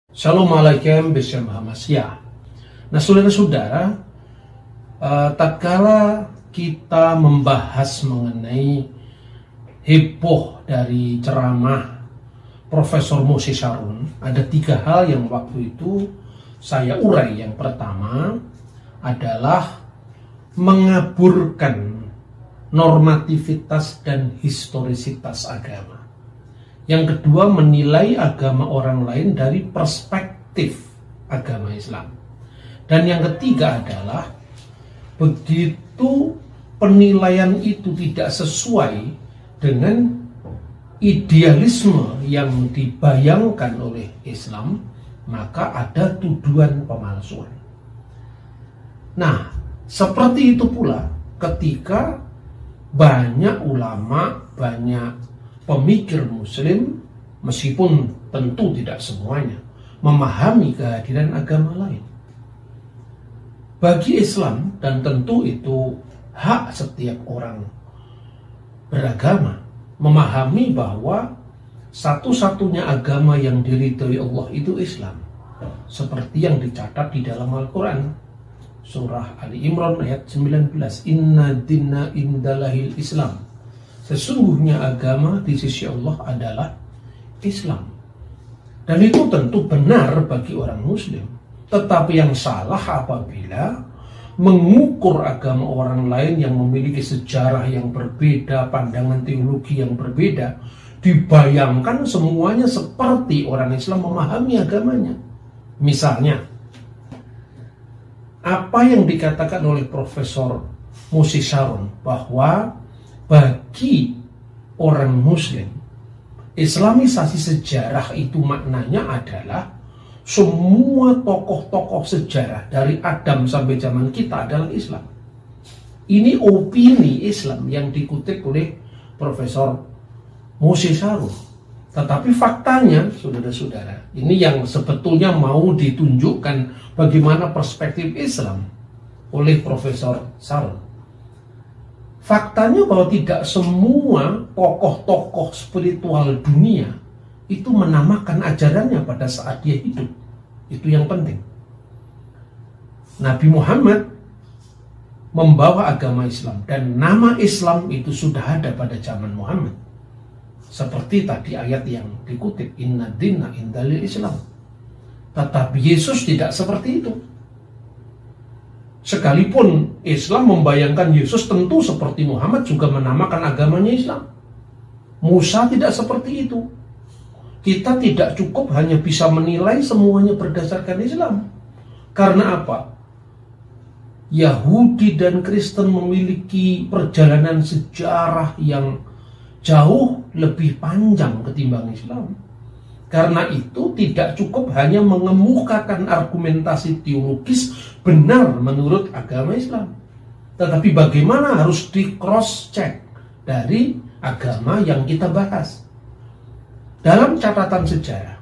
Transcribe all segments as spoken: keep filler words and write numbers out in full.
Shalom alaikum Beshem Hamasya. Nah, saudara-saudara, uh, tatkala kita membahas mengenai heboh dari ceramah Profesor Moses Sharon, ada tiga hal yang waktu itu saya urai. Yang pertama adalah mengaburkan normativitas dan historisitas agama. Yang kedua, menilai agama orang lain dari perspektif agama Islam. Dan yang ketiga adalah begitu penilaian itu tidak sesuai dengan idealisme yang dibayangkan oleh Islam, maka ada tuduhan pemalsuan. Nah, seperti itu pula ketika banyak ulama, banyak pemikir muslim, meskipun tentu tidak semuanya, memahami kehadiran agama lain. Bagi Islam, dan tentu itu hak setiap orang beragama, memahami bahwa satu-satunya agama yang diridhoi Allah itu Islam, seperti yang dicatat di dalam Al-Quran surah Ali Imran ayat sembilan belas, Inna dinna indalahil Islam, sesungguhnya agama di sisi Allah adalah Islam. Dan itu tentu benar bagi orang muslim. Tetapi yang salah apabila mengukur agama orang lain yang memiliki sejarah yang berbeda, pandangan teologi yang berbeda, dibayangkan semuanya seperti orang Islam memahami agamanya. Misalnya, apa yang dikatakan oleh Profesor Moses Sharon bahwa bagi orang muslim, Islamisasi sejarah itu maknanya adalah semua tokoh-tokoh sejarah dari Adam sampai zaman kita adalah Islam. Ini opini Islam yang dikutip oleh Profesor Moses Sharon. Tetapi faktanya, saudara-saudara, ini yang sebetulnya mau ditunjukkan bagaimana perspektif Islam oleh Profesor Sharon. Faktanya bahwa tidak semua tokoh-tokoh spiritual dunia itu menamakan ajarannya pada saat dia hidup. Itu yang penting. Nabi Muhammad membawa agama Islam, dan nama Islam itu sudah ada pada zaman Muhammad. Seperti tadi ayat yang dikutip, Inna dinna indalil Islam. Tetapi Yesus tidak seperti itu. Sekalipun Islam membayangkan Yesus tentu seperti Muhammad juga menamakan agamanya Islam. Musa tidak seperti itu. Kita tidak cukup hanya bisa menilai semuanya berdasarkan Islam. Karena apa? Yahudi dan Kristen memiliki perjalanan sejarah yang jauh lebih panjang ketimbang Islam. Karena itu tidak cukup hanya mengemukakan argumentasi teologis benar menurut agama Islam. Tetapi bagaimana harus di cross check dari agama yang kita bahas. Dalam catatan sejarah,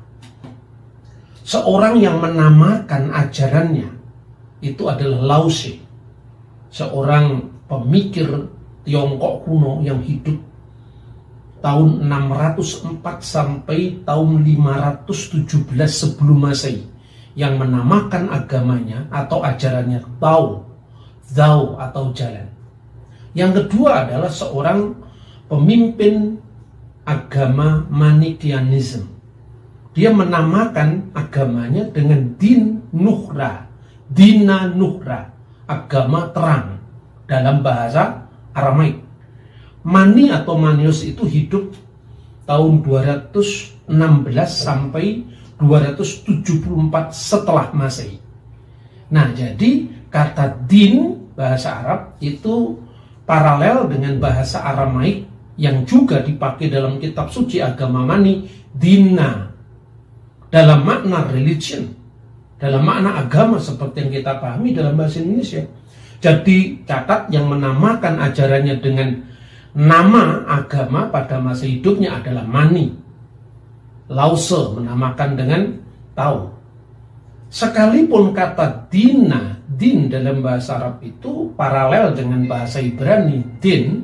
seorang yang menamakan ajarannya itu adalah Lao Tse, seorang pemikir Tiongkok kuno yang hidup tahun enam ratus empat sampai tahun lima ratus tujuh belas sebelum Masehi, yang menamakan agamanya atau ajarannya Tao, Tao atau jalan. Yang kedua adalah seorang pemimpin agama Manichaeism. Dia menamakan agamanya dengan Din Nuhra, Dina Nuhra, agama terang dalam bahasa Aramaik. Mani atau Manius itu hidup tahun dua ratus enam belas sampai dua ratus tujuh puluh empat setelah Masehi. Nah, jadi kata din bahasa Arab itu paralel dengan bahasa Aramaik yang juga dipakai dalam kitab suci agama Mani, dina, dalam makna religion, dalam makna agama seperti yang kita pahami dalam bahasa Indonesia. Jadi catat, yang menamakan ajarannya dengan nama agama pada masa hidupnya adalah Mani. Lao Tse menamakan dengan Tao. Sekalipun kata dina, din dalam bahasa Arab itu paralel dengan bahasa Ibrani, din,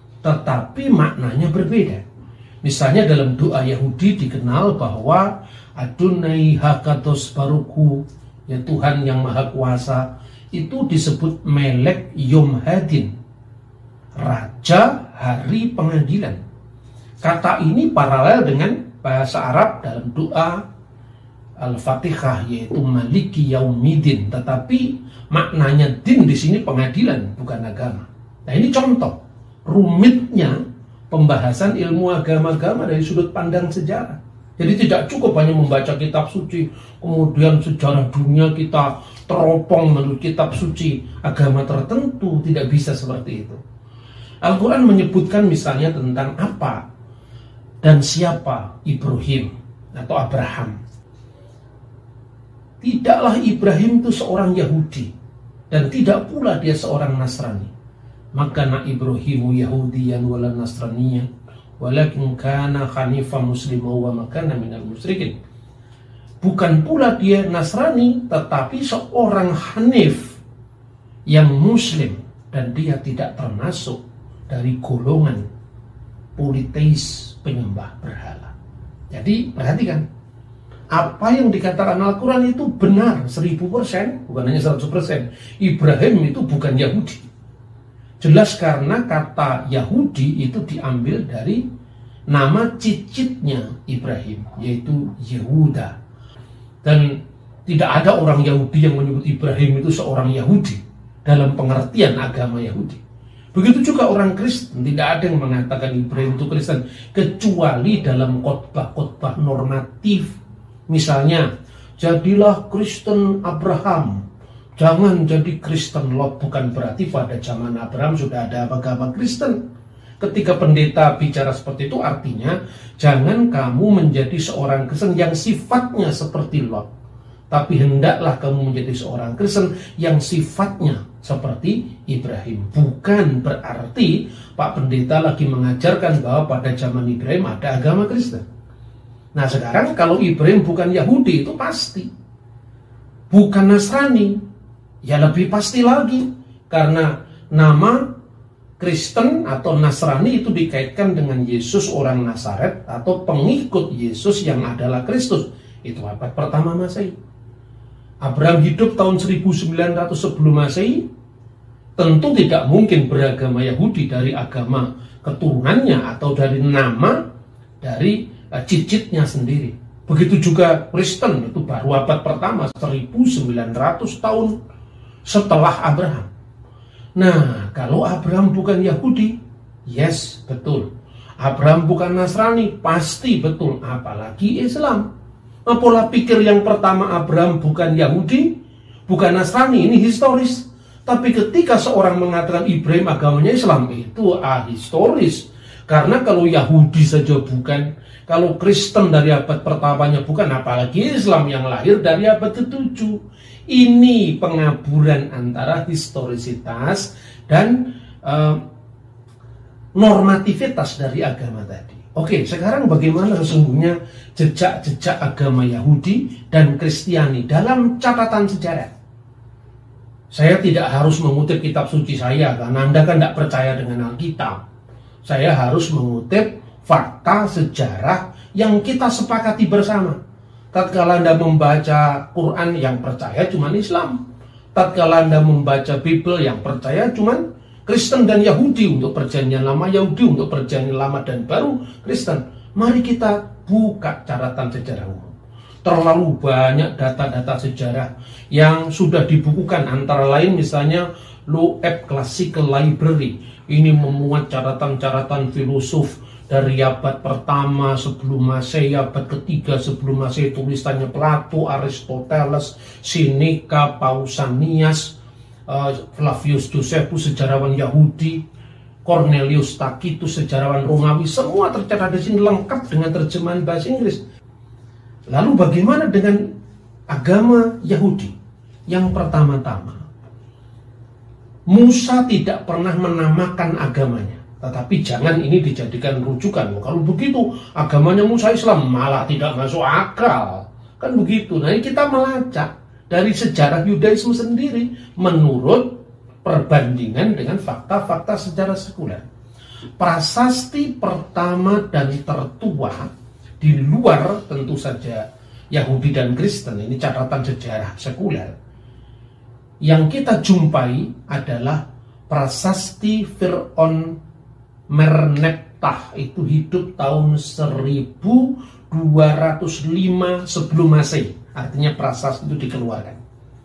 tetapi maknanya berbeda. Misalnya dalam doa Yahudi dikenal bahwa Adonai Hakados Baruku, ya Tuhan yang Maha Kuasa, itu disebut Melek Yom Hadin, Raja Hari Pengadilan. Kata ini paralel dengan bahasa Arab dalam doa Al-Fatihah, yaitu Maliki Yaumidin, tetapi maknanya din di sini pengadilan, bukan agama. Nah, ini contoh rumitnya pembahasan ilmu agama-agama dari sudut pandang sejarah. Jadi tidak cukup hanya membaca kitab suci, kemudian sejarah dunia kita teropong menurut kitab suci agama tertentu. Tidak bisa seperti itu. Al-Quran menyebutkan misalnya tentang apa dan siapa Ibrahim atau Abraham. Tidaklah Ibrahim itu seorang Yahudi, dan tidak pula dia seorang Nasrani. Maka na Ibrahimu Yahudiyan wala Nasraniyan, walakin kana hanifan muslima wa makana minal musyrikin. Bukan pula dia Nasrani, tetapi seorang Hanif yang Muslim, dan dia tidak termasuk dari golongan politeis, penyembah berhala. Jadi perhatikan, apa yang dikatakan Al-Quran itu benar seribu persen, bukan hanya seratus persen. Ibrahim itu bukan Yahudi. Jelas karena kata Yahudi itu diambil dari nama cicitnya Ibrahim, yaitu Yehuda. Dan tidak ada orang Yahudi yang menyebut Ibrahim itu seorang Yahudi dalam pengertian agama Yahudi. Begitu juga orang Kristen, tidak ada yang mengatakan Ibrahim itu Kristen, kecuali dalam khotbah-khotbah normatif. Misalnya, jadilah Kristen Abraham, jangan jadi Kristen Lot. Bukan berarti pada zaman Abraham sudah ada agama Kristen. Ketika pendeta bicara seperti itu, artinya jangan kamu menjadi seorang Kristen yang sifatnya seperti Lot, tapi hendaklah kamu menjadi seorang Kristen yang sifatnya seperti Ibrahim. Bukan berarti Pak Pendeta lagi mengajarkan bahwa pada zaman Ibrahim ada agama Kristen. Nah sekarang kalau Ibrahim bukan Yahudi itu pasti, bukan Nasrani, ya lebih pasti lagi, karena nama Kristen atau Nasrani itu dikaitkan dengan Yesus orang Nazaret atau pengikut Yesus yang adalah Kristus. Itu abad pertama Masehi. Abraham hidup tahun seribu sembilan ratus sebelum Masehi, tentu tidak mungkin beragama Yahudi dari agama keturunannya atau dari nama dari cicitnya sendiri. Begitu juga Kristen, itu baru abad pertama, seribu sembilan ratus tahun setelah Abraham. Nah, kalau Abraham bukan Yahudi, yes, betul. Abraham bukan Nasrani, pasti betul. Apalagi Islam. Nah, pola pikir yang pertama, Abraham bukan Yahudi, bukan Nasrani, ini historis. Tapi ketika seorang mengatakan Ibrahim agamanya Islam, itu ahistoris. Karena kalau Yahudi saja bukan, kalau Kristen dari abad pertamanya bukan, apalagi Islam yang lahir dari abad ketujuh. Ini pengaburan antara historisitas dan uh, normativitas dari agama tadi. Oke, sekarang bagaimana sesungguhnya jejak-jejak agama Yahudi dan Kristiani dalam catatan sejarah? Saya tidak harus mengutip kitab suci saya, karena Anda kan tidak percaya dengan Alkitab. Saya harus mengutip fakta sejarah yang kita sepakati bersama. Tatkala Anda membaca Quran, yang percaya cuma Islam. Tatkala Anda membaca Bible, yang percaya cuma Kristen dan Yahudi. Untuk perjanjian lama Yahudi, untuk perjanjian lama dan baru Kristen. Mari kita buka catatan sejarah umum. Terlalu banyak data-data sejarah yang sudah dibukukan, antara lain misalnya Loeb Classical Library. Ini memuat catatan-catatan filosof dari abad pertama sebelum Masehi, abad ketiga sebelum Masehi, tulisannya Plato, Aristoteles, Seneca, Pausanias, uh, Flavius Josephus, sejarawan Yahudi, Cornelius Tacitus, sejarawan Romawi, semua tercatat di sini lengkap dengan terjemahan bahasa Inggris. Lalu bagaimana dengan agama Yahudi? Yang pertama-tama, Musa tidak pernah menamakan agamanya. Tetapi jangan ini dijadikan rujukan. Kalau begitu agamanya Musa Islam, malah tidak masuk akal. Kan begitu. Nah, ini kita melacak dari sejarah Yudaisme sendiri menurut perbandingan dengan fakta-fakta sejarah sekuler. Prasasti pertama dan tertua di luar tentu saja Yahudi dan Kristen, ini catatan sejarah sekuler, yang kita jumpai adalah prasasti Fir'aun Merneptah, itu hidup tahun seribu dua ratus lima sebelum Masehi. Artinya prasasti itu dikeluarkan.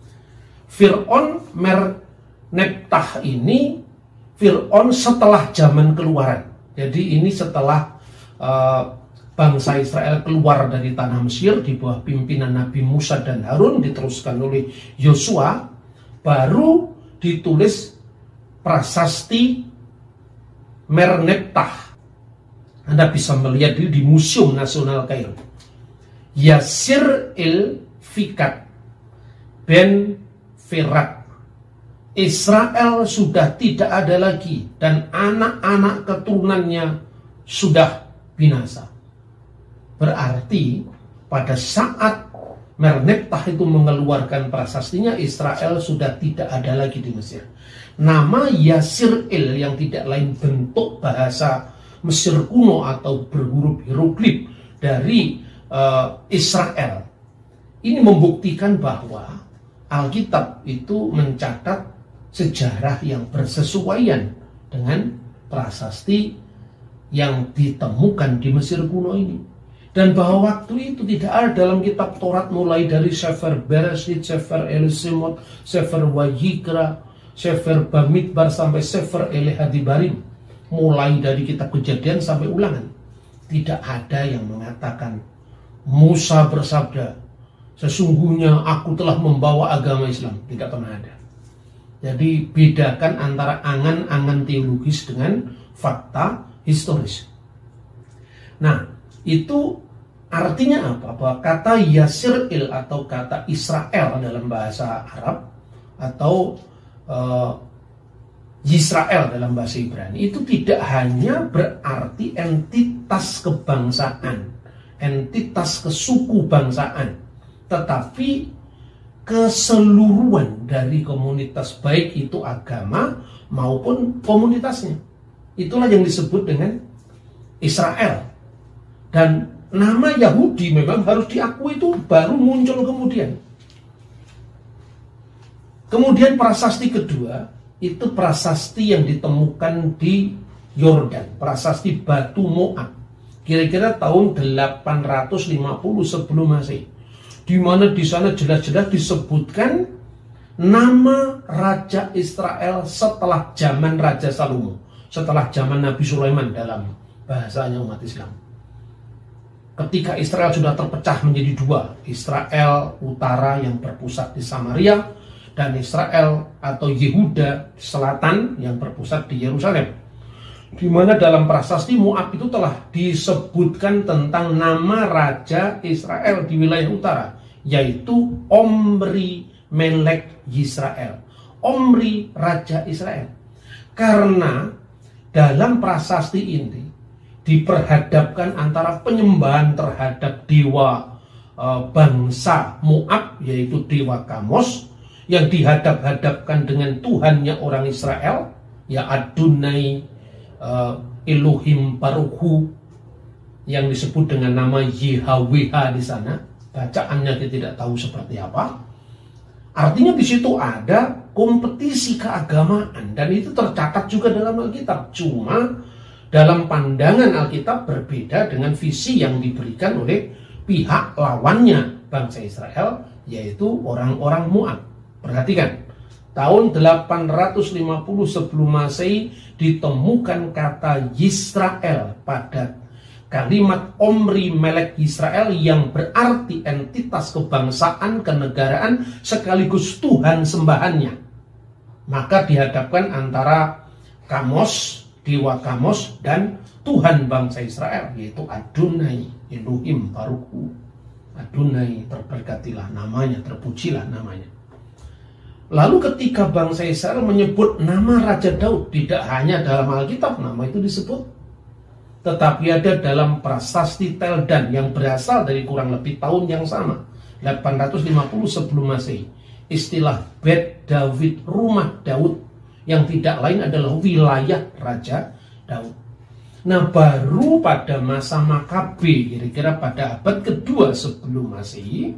Fir'aun Merneptah ini Fir'aun setelah zaman keluaran. Jadi ini setelah uh, bangsa Israel keluar dari tanah Mesir di bawah pimpinan Nabi Musa dan Harun, diteruskan oleh Yosua, baru ditulis prasasti Merneptah. Anda bisa melihat di Museum Nasional Kairo. Yasir il Fikat ben Firat. Israel sudah tidak ada lagi dan anak-anak keturunannya sudah binasa. Berarti pada saat Merneptah itu mengeluarkan prasastinya, Israel sudah tidak ada lagi di Mesir. Nama Yasir-il yang tidak lain bentuk bahasa Mesir kuno atau berhuruf hieroglif dari uh, Israel. Ini membuktikan bahwa Alkitab itu mencatat sejarah yang bersesuaian dengan prasasti yang ditemukan di Mesir kuno ini. Dan bahwa waktu itu tidak ada dalam kitab Taurat mulai dari Sefer Bereshit, Sefer Elisimot, Sefer Wayikra, Sefer Bamidbar sampai Sefer Elehadibarim, mulai dari kitab Kejadian sampai Ulangan. Tidak ada yang mengatakan Musa bersabda, sesungguhnya aku telah membawa agama Islam. Tidak pernah ada. Jadi bedakan antara angan-angan teologis dengan fakta historis. Nah, itu artinya apa? Bahwa kata Yasir-il atau kata Israel dalam bahasa Arab atau uh, Yisrael dalam bahasa Ibrani itu tidak hanya berarti entitas kebangsaan, entitas kesuku bangsaan, tetapi keseluruhan dari komunitas, baik itu agama maupun komunitasnya. Itulah yang disebut dengan Israel. Dan nama Yahudi memang harus diakui itu baru muncul kemudian. Kemudian prasasti kedua itu prasasti yang ditemukan di Yordan, prasasti Batu Moab, kira-kira tahun delapan ratus lima puluh sebelum Masehi, di mana di sana jelas-jelas disebutkan nama Raja Israel setelah zaman Raja Salomo, setelah zaman Nabi Sulaiman dalam bahasanya umat Islam. Ketika Israel sudah terpecah menjadi dua, Israel utara yang berpusat di Samaria dan Israel atau Yehuda selatan yang berpusat di Yerusalem. Di mana dalam prasasti Moab itu telah disebutkan tentang nama Raja Israel di wilayah utara, yaitu Omri Melek Yisrael. Omri Raja Israel. Karena dalam prasasti ini diperhadapkan antara penyembahan terhadap dewa e, bangsa Moab, yaitu dewa Kamos, yang dihadap-hadapkan dengan Tuhannya orang Israel, ya Adonai e, Elohim Baruchu, yang disebut dengan nama Y H W H di sana. Bacaannya kita tidak tahu seperti apa. Artinya di situ ada kompetisi keagamaan, dan itu tercatat juga dalam Alkitab. Cuma dalam pandangan Alkitab berbeda dengan visi yang diberikan oleh pihak lawannya bangsa Israel, yaitu orang-orang Moab. Perhatikan, tahun delapan ratus lima puluh sebelum Masehi ditemukan kata Yisrael pada kalimat Omri Melek Yisrael yang berarti entitas kebangsaan, kenegaraan, sekaligus Tuhan sembahannya. Maka dihadapkan antara Kamos, dewa Kamos, dan Tuhan bangsa Israel, yaitu Adonai Elohim Baruchu. Adonai, terberkatilah namanya, terpujilah namanya. Lalu ketika bangsa Israel menyebut nama Raja Daud, tidak hanya dalam Alkitab nama itu disebut, tetapi ada dalam prasasti Teldan yang berasal dari kurang lebih tahun yang sama, delapan ratus lima puluh sebelum Masehi. Istilah Bet David, rumah Daud, yang tidak lain adalah wilayah Raja Daud. Nah, baru pada masa Makabe, kira-kira pada abad kedua sebelum Masehi,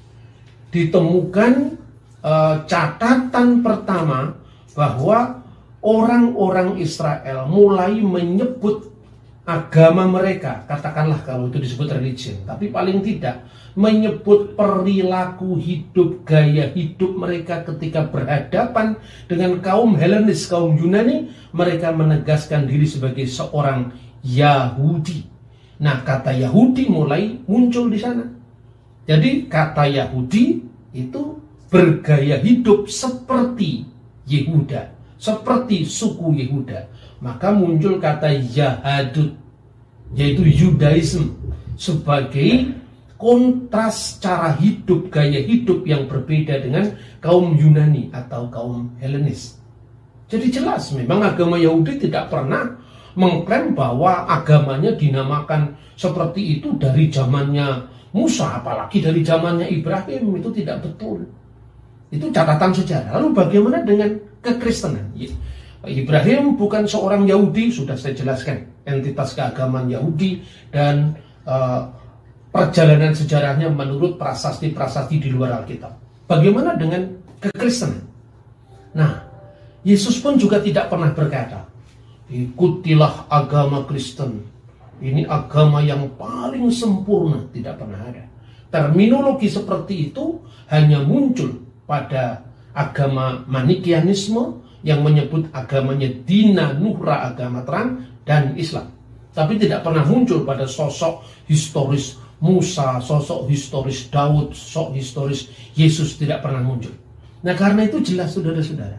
ditemukan eh, catatan pertama bahwa orang-orang Israel mulai menyebut agama mereka, katakanlah kalau itu disebut religion, tapi paling tidak menyebut perilaku hidup, gaya hidup mereka ketika berhadapan dengan kaum Helenis, kaum Yunani. Mereka menegaskan diri sebagai seorang Yahudi. Nah, kata Yahudi mulai muncul di sana. Jadi kata Yahudi itu bergaya hidup seperti Yehuda, seperti suku Yehuda. Maka muncul kata Yahadut, yaitu Judaism, sebagai kontras cara hidup, gaya hidup yang berbeda dengan kaum Yunani atau kaum Helenis. Jadi jelas memang agama Yahudi tidak pernah mengklaim bahwa agamanya dinamakan seperti itu dari zamannya Musa, apalagi dari zamannya Ibrahim. Itu tidak betul. Itu catatan sejarah. Lalu bagaimana dengan kekristenan? Ibrahim bukan seorang Yahudi, sudah saya jelaskan entitas keagamaan Yahudi dan uh, perjalanan sejarahnya menurut prasasti-prasasti di luar Alkitab. Bagaimana dengan kekristenan? Nah, Yesus pun juga tidak pernah berkata, ikutilah agama Kristen, ini agama yang paling sempurna. Tidak pernah ada. Terminologi seperti itu hanya muncul pada agama Manikianisme, yang menyebut agamanya Dina Nuhra, agama terang, dan Islam. Tapi tidak pernah muncul pada sosok historis Musa, sosok historis Daud, sosok historis Yesus, tidak pernah muncul. Nah, karena itu jelas, saudara-saudara,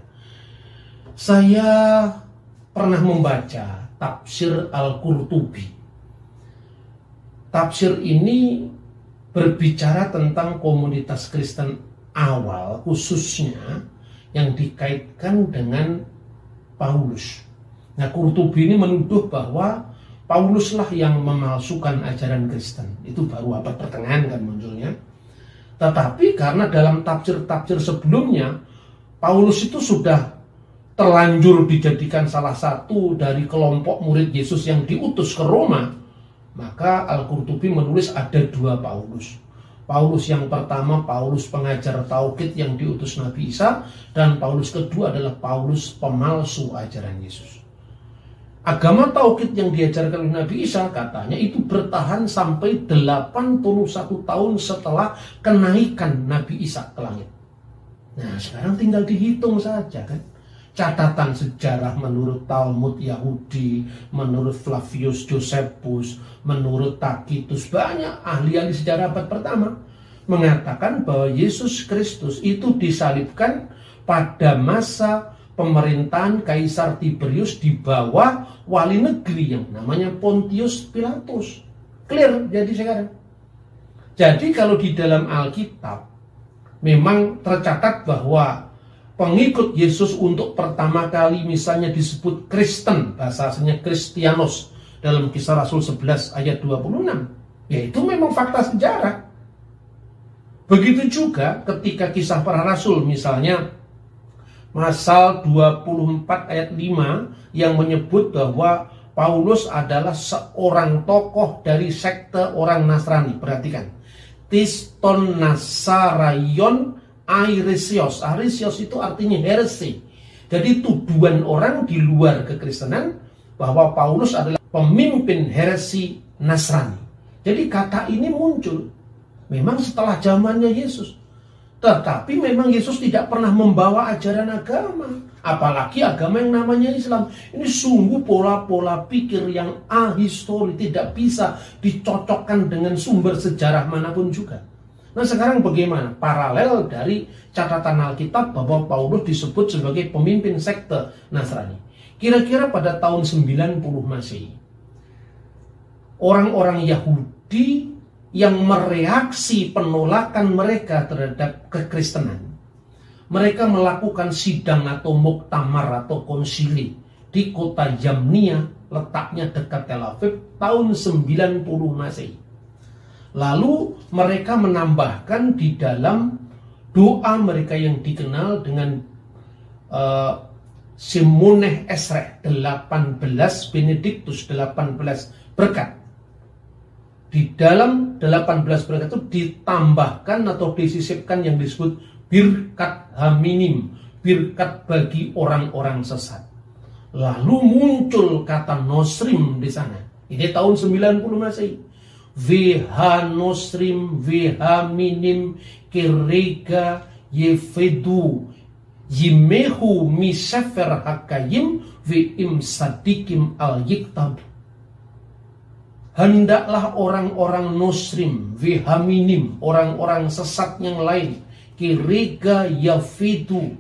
saya pernah membaca tafsir Al-Qurtubi. Tafsir ini berbicara tentang komunitas Kristen awal, khususnya yang dikaitkan dengan Paulus. Nah, Qurtubi ini menuduh bahwa Pauluslah yang memalsukan ajaran Kristen. Itu baru abad pertengahan kan munculnya. Tetapi karena dalam tafsir-tafsir sebelumnya, Paulus itu sudah terlanjur dijadikan salah satu dari kelompok murid Yesus yang diutus ke Roma, maka Al-Qurtubi menulis ada dua Paulus. Paulus yang pertama, Paulus pengajar Tauhid yang diutus Nabi Isa, dan Paulus kedua adalah Paulus pemalsu ajaran Yesus. Agama Tauhid yang diajarkan oleh Nabi Isa katanya itu bertahan sampai delapan puluh satu tahun setelah kenaikan Nabi Isa ke langit. Nah, sekarang tinggal dihitung saja kan. Catatan sejarah menurut Talmud Yahudi, menurut Flavius Josephus, menurut Tacitus, banyak ahli-ahli sejarah abad pertama mengatakan bahwa Yesus Kristus itu disalibkan pada masa pemerintahan Kaisar Tiberius di bawah wali negeri yang namanya Pontius Pilatus. Clear jadi sekarang. Jadi kalau di dalam Alkitab memang tercatat bahwa pengikut Yesus untuk pertama kali misalnya disebut Kristen, bahasa aslinya Kristianos dalam Kisah Rasul sebelas ayat dua puluh enam. Ya, itu memang fakta sejarah. Begitu juga ketika Kisah Para Rasul, misalnya Mazal dua puluh empat ayat lima yang menyebut bahwa Paulus adalah seorang tokoh dari sekte orang Nasrani. Perhatikan, Tiston Nasarayon Airesios. Airesios itu artinya heresi. Jadi tuduhan orang di luar kekristenan bahwa Paulus adalah pemimpin heresi Nasrani. Jadi kata ini muncul memang setelah zamannya Yesus. Tetapi memang Yesus tidak pernah membawa ajaran agama, apalagi agama yang namanya Islam. Ini sungguh pola-pola pikir yang ahistori, tidak bisa dicocokkan dengan sumber sejarah manapun juga. Nah, sekarang bagaimana? Paralel dari catatan Alkitab bahwa Paulus disebut sebagai pemimpin sekte Nasrani. Kira-kira pada tahun sembilan puluh Masehi, orang-orang Yahudi yang mereaksi penolakan mereka terhadap kekristenan, mereka melakukan sidang atau muktamar atau konsili di kota Yamnia, letaknya dekat Tel Aviv, tahun sembilan puluh Masehi. Lalu mereka menambahkan di dalam doa mereka yang dikenal dengan uh, Simoneh Esreh, delapan belas Benediktus, delapan belas berkat. Di dalam delapan belas berkat itu ditambahkan atau disisipkan yang disebut birkat haminim, birkat bagi orang-orang sesat. Lalu muncul kata nosrim di sana. Ini tahun sembilan puluh Masehi. Veha nosrim, veha minim, kirega, yefedu, yimehu misefer hakayim, ve'im sadikim al-yiktab. Hendaklah orang-orang nosrim, vehaminim, orang-orang sesat yang lain, kirega yafidu,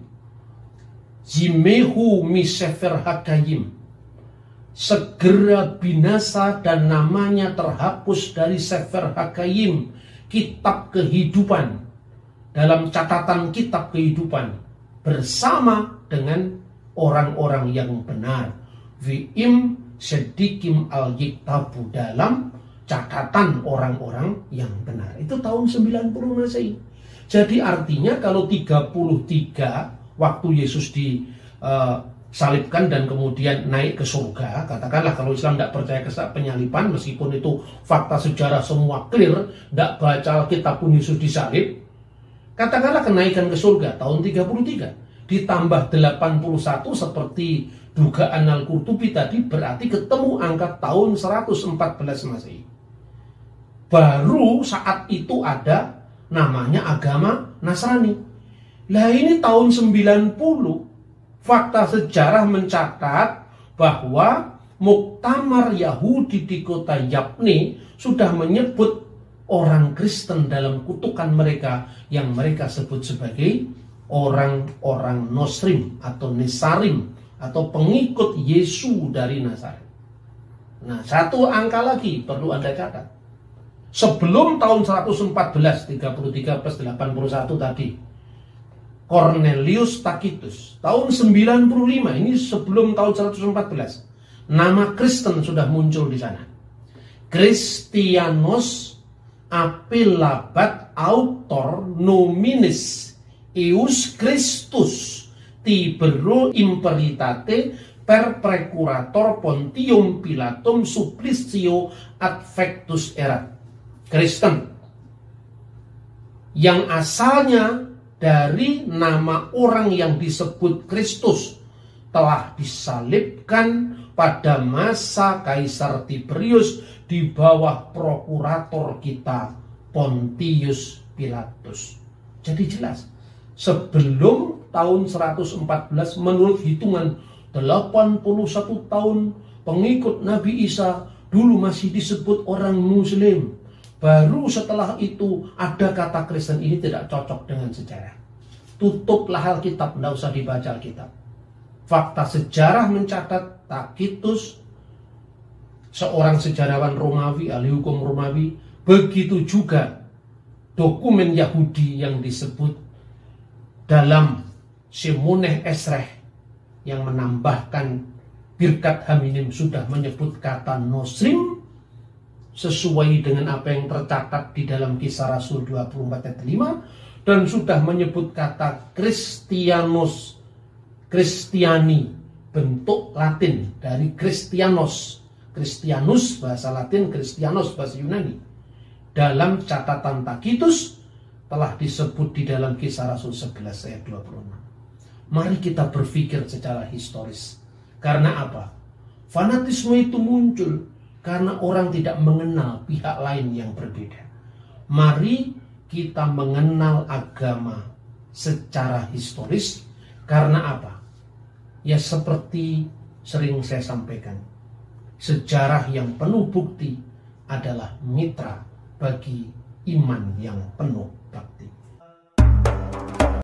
zimehu misefer hakayim, segera binasa dan namanya terhapus dari sefer hakayim, kitab kehidupan, dalam catatan kitab kehidupan, bersama dengan orang-orang yang benar. Vi'im sedikim al-yiktabu, dalam catatan orang-orang yang benar. Itu tahun sembilan puluh Masehi. Jadi artinya kalau tiga puluh tiga waktu Yesus disalibkan uh, dan kemudian naik ke surga, katakanlah kalau Islam tidak percaya ke penyaliban, meskipun itu fakta sejarah semua clear, tidak baca Alkitab pun Yesus disalib, katakanlah kenaikan ke surga tahun tiga puluh tiga ditambah delapan puluh satu seperti dugaan Al-Qurtubi tadi, berarti ketemu angka tahun seratus empat belas Masehi. Baru saat itu ada namanya agama Nasrani. Lah ini tahun sembilan puluh, fakta sejarah mencatat bahwa Muktamar Yahudi di kota Yapne sudah menyebut orang Kristen dalam kutukan mereka yang mereka sebut sebagai orang-orang Nosrim atau Nesarim, atau pengikut Yesus dari Nazaret. Nah, satu angka lagi perlu Anda catat. Sebelum tahun seratus empat belas, tiga puluh tiga plus delapan puluh satu tadi, Cornelius Tacitus, tahun sembilan puluh lima, ini sebelum tahun seratus empat belas, nama Kristen sudah muncul di sana. Christianos apilabat autor nominis eius Christus Tibero imperitate per precurator Pontium Pilatum supplicio adfectus erat. Kristen yang asalnya dari nama orang yang disebut Kristus telah disalibkan pada masa Kaisar Tiberius di bawah prokurator kita Pontius Pilatus. Jadi jelas, sebelum tahun seratus empat belas menurut hitungan delapan puluh satu tahun pengikut Nabi Isa dulu masih disebut orang Muslim. Baru setelah itu ada kata Kristen, ini tidak cocok dengan sejarah. Tutuplah Alkitab, tidak usah dibaca Alkitab. Fakta sejarah mencatat Tacitus, seorang sejarawan Romawi, ahli hukum Romawi, begitu juga dokumen Yahudi yang disebut dalam Simoneh Esreh yang menambahkan birkat haminim sudah menyebut kata nosrim sesuai dengan apa yang tercatat di dalam Kisah Rasul dua puluh empat ayat lima, dan sudah menyebut kata Christianos, Kristiani, bentuk Latin dari Christianos, Christianus bahasa Latin, Christianos bahasa Yunani. Dalam catatan Tacitus telah disebut di dalam Kisah Rasul sebelas ayat dua puluh enam. Mari kita berpikir secara historis. Karena apa? Fanatisme itu muncul karena orang tidak mengenal pihak lain yang berbeda. Mari kita mengenal agama secara historis. Karena apa? Ya seperti sering saya sampaikan, sejarah yang penuh bukti adalah mitra bagi iman yang penuh bakti.